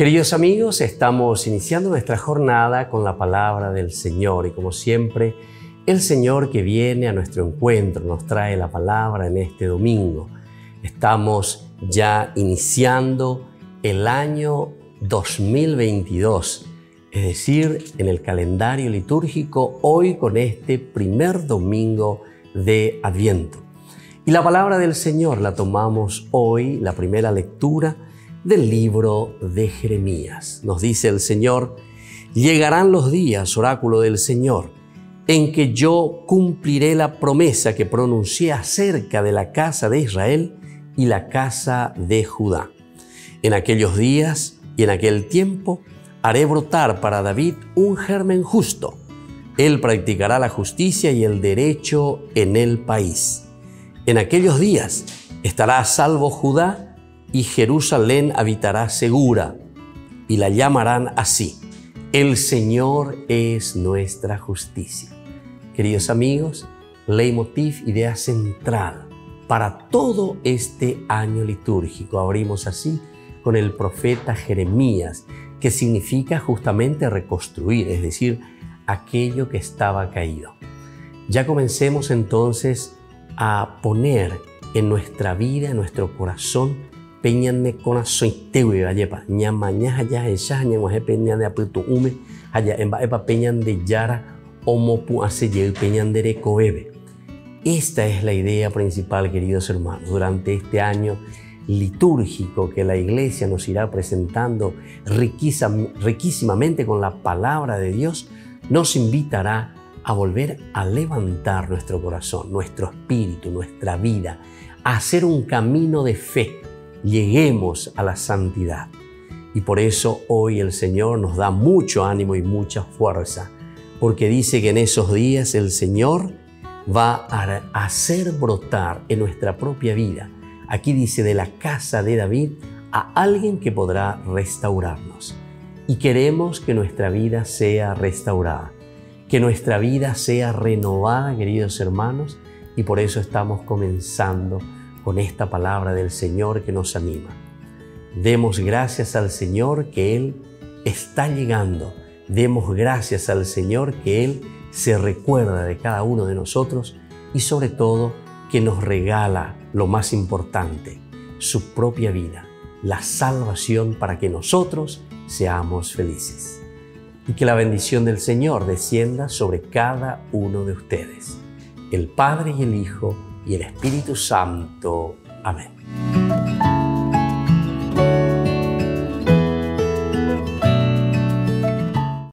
Queridos amigos, estamos iniciando nuestra jornada con la palabra del Señor y como siempre, el Señor que viene a nuestro encuentro nos trae la palabra en este domingo. Estamos ya iniciando el año 2022, es decir, en el calendario litúrgico, hoy con este primer domingo de Adviento. Y la palabra del Señor la tomamos hoy, la primera lectura del libro de Jeremías. Nos dice el Señor: llegarán los días, oráculo del Señor, en que yo cumpliré la promesa que pronuncié acerca de la casa de Israel y la casa de Judá. En aquellos días y en aquel tiempo haré brotar para David un germen justo. Él practicará la justicia y el derecho en el país. En aquellos días estará a salvo Judá y Jerusalén habitará segura, y la llamarán así: el Señor es nuestra justicia. Queridos amigos, leitmotiv, idea central para todo este año litúrgico. Abrimos así con el profeta Jeremías, que significa justamente reconstruir, es decir, aquello que estaba caído. Ya comencemos entonces a poner en nuestra vida, en nuestro corazón, peñan de corazón tewe ayepa ñamaña haya esa ñanguaje peñan de aputu ume haya epa peñan de yara omopu hace peñan de recoebe. Esta es la idea principal, queridos hermanos, durante este año litúrgico que la Iglesia nos irá presentando riquísimamente con la palabra de Dios. Nos invitará a volver a levantar nuestro corazón, nuestro espíritu, nuestra vida, a hacer un camino de fe. Lleguemos a la santidad. Y por eso hoy el Señor nos da mucho ánimo y mucha fuerza, porque dice que en esos días el Señor va a hacer brotar en nuestra propia vida, aquí dice, de la casa de David, a alguien que podrá restaurarnos. Y queremos que nuestra vida sea restaurada, que nuestra vida sea renovada, queridos hermanos, y por eso estamos comenzando con esta palabra del Señor que nos anima. Demos gracias al Señor que Él está llegando. Demos gracias al Señor que Él se recuerda de cada uno de nosotros y sobre todo que nos regala lo más importante, su propia vida, la salvación para que nosotros seamos felices. Y que la bendición del Señor descienda sobre cada uno de ustedes, el Padre y el Hijo y el Espíritu Santo. Amén.